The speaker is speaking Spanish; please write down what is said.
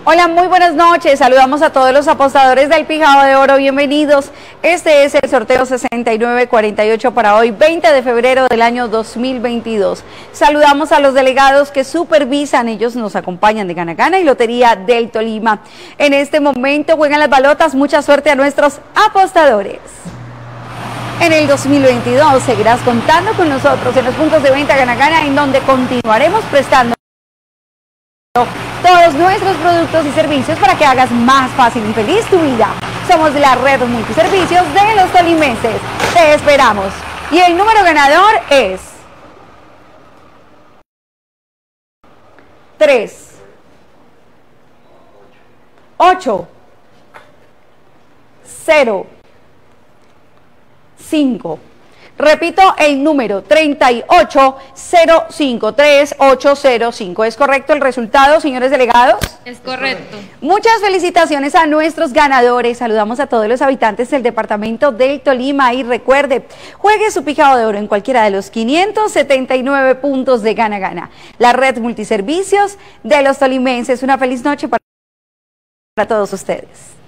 Hola, muy buenas noches. Saludamos a todos los apostadores del Pijao de Oro. Bienvenidos. Este es el sorteo 6948 para hoy, 20 de febrero del año 2022. Saludamos a los delegados que supervisan. Ellos nos acompañan de Gana Gana y Lotería del Tolima. En este momento juegan las balotas. Mucha suerte a nuestros apostadores. En el 2022 seguirás contando con nosotros en los puntos de venta Gana Gana, en donde continuaremos prestando todos nuestros productos y servicios para que hagas más fácil y feliz tu vida. Somos la red multiservicios de los tolimenses. Te esperamos. Y el número ganador es 3, 8, 0, 5. Repito el número 380538005. ¿Es correcto el resultado, señores delegados? Es correcto. Muchas felicitaciones a nuestros ganadores. Saludamos a todos los habitantes del departamento del Tolima y recuerde, juegue su Pijao de Oro en cualquiera de los 579 puntos de Gana Gana. La red multiservicios de los tolimenses. Una feliz noche para todos ustedes.